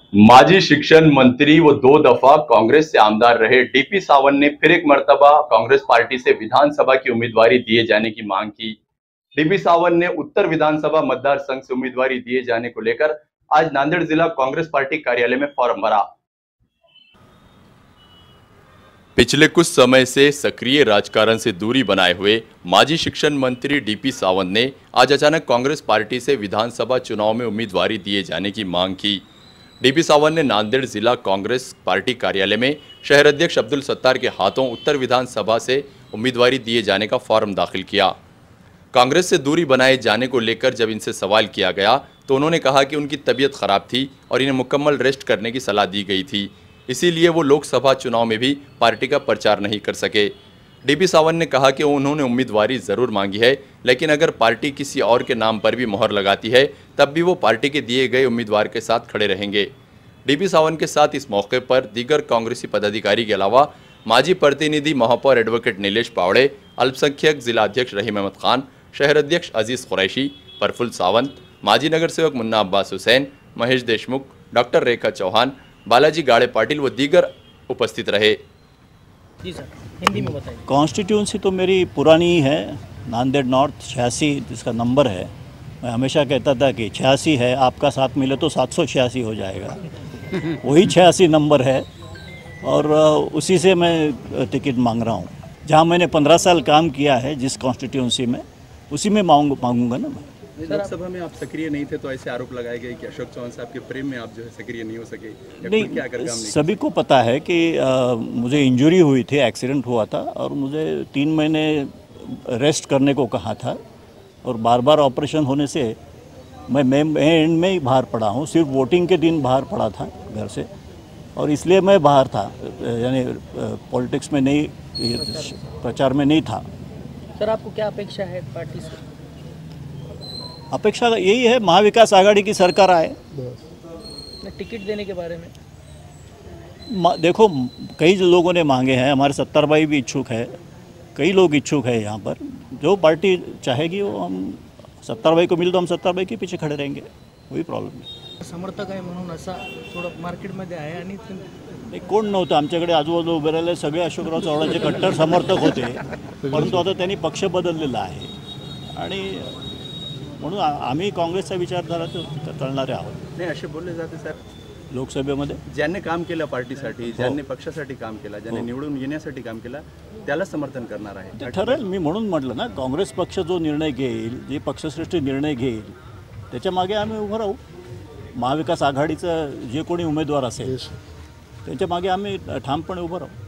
माजी शिक्षण मंत्री व 2 दफा कांग्रेस से आमदार रहे डीपी सावंत ने फिर एक मर्तबा कांग्रेस पार्टी से विधानसभा की उम्मीदवारी दिए जाने की मांग की। डीपी सावंत ने उत्तर विधानसभा मतदार संघ से उम्मीदवारी दिए जाने को लेकर आज नांदेड़ जिला कांग्रेस पार्टी कार्यालय में फॉर्म भरा। पिछले कुछ समय से सक्रिय राजकारण से दूरी बनाए हुए माजी शिक्षण मंत्री डीपी सावंत ने आज अचानक कांग्रेस पार्टी से विधानसभा चुनाव में उम्मीदवारी दिए जाने की मांग की। डीपी सावंत ने नांदेड़ जिला कांग्रेस पार्टी कार्यालय में शहर अध्यक्ष अब्दुल सत्तार के हाथों उत्तर विधानसभा से उम्मीदवारी दिए जाने का फॉर्म दाखिल किया। कांग्रेस से दूरी बनाए जाने को लेकर जब इनसे सवाल किया गया तो उन्होंने कहा कि उनकी तबीयत खराब थी और इन्हें मुकम्मल रेस्ट करने की सलाह दी गई थी, इसीलिए वो लोकसभा चुनाव में भी पार्टी का प्रचार नहीं कर सके। डीपी सावंत ने कहा कि उन्होंने उम्मीदवारी जरूर मांगी है, लेकिन अगर पार्टी किसी और के नाम पर भी मोहर लगाती है तब भी वो पार्टी के दिए गए उम्मीदवार के साथ खड़े रहेंगे। डीपी सावंत के साथ इस मौके पर दीगर कांग्रेसी पदाधिकारी के अलावा माजी प्रतिनिधि महापौर एडवोकेट नीलेश पावड़े, अल्पसंख्यक जिला अध्यक्ष रहीम अहमद खान, शहर अध्यक्ष अजीज कुरैशी, प्रफुल्ल सावंत, माजी नगर सेवक मुन्ना अब्बास हुसैन, महेश देशमुख, डॉक्टर रेखा चौहान, बालाजी गाड़े पाटिल व दीगर उपस्थित रहे। जी सर, हिंदी में बताइए। कॉन्स्टिट्यूंसी तो मेरी पुरानी ही है, नांदेड़ नॉर्थ 86 जिसका नंबर है। मैं हमेशा कहता था कि 86 है, आपका साथ मिले तो 786 हो जाएगा। वही 86 नंबर है और उसी से मैं टिकट मांग रहा हूँ। जहाँ मैंने 15 साल काम किया है जिस कॉन्स्टिट्यूंसी में, उसी में मांगूंगा ना मैं। लोकसभा में आप सक्रिय नहीं थे तो ऐसे आरोप लगाए गए कि अशोक चौहान साहब के प्रेम में आप जो है सक्रिय नहीं हो सके। नहीं, सभी को पता है कि मुझे इंजरी हुई थी, एक्सीडेंट हुआ था और मुझे 3 महीने रेस्ट करने को कहा था और बार बार ऑपरेशन होने से मैं एंड में ही बाहर पड़ा हूँ। सिर्फ वोटिंग के दिन बाहर पड़ा था घर से और इसलिए मैं बाहर था, यानी पॉलिटिक्स में नहीं, प्रचार में नहीं था। सर, आपको क्या अपेक्षा है पार्टी से? अपेक्षा यही है महाविकास आघाड़ी की सरकार आए। टिकट देने के बारे में देखो, कई लोगों ने मांगे हैं, हमारे सत्तार भाई भी इच्छुक है, कई लोग इच्छुक है यहाँ पर। जो पार्टी चाहेगी वो हम सत्तार भाई को मिले तो हम सत्तार भाई के पीछे खड़े रहेंगे, कोई प्रॉब्लेम नाही। समर्थक आहे म्हणून असा थोडं मार्केटमध्ये आहे आणि नाही, कोण नव्हतं आमच्याकडे आजूबाजू उभे राहिलेले सगळे अशोकराव चव्हाणांचे कट्टर समर्थक होते, परंतु आता त्यांनी पक्ष बदललेला आहे आणि म्हणून आम्ही काँग्रेसचा विचारधारा चालणारे आहोत। नाही, असे बोलले जाते सर लोकसभेमध्ये ज्यांनी काम केलं पार्टीसाठी, ज्यांनी पक्षासाठी काम केलं, ज्यांनी निवडून येण्यासाठी काम केलं, त्याला समर्थन करणार आहे ते ठरेल। मी म्हणून म्हटलं ना, काँग्रेस पक्ष जो निर्णय घेईल, जे पक्षश्रेष्ठ निर्णय घेईल त्याच्या मागे आम्ही उभं राहू। महाविकास आघाडीचं जे कोणी उमेदवार असेल त्याच्या मागे आम्ही ठामपणे उभं राहू।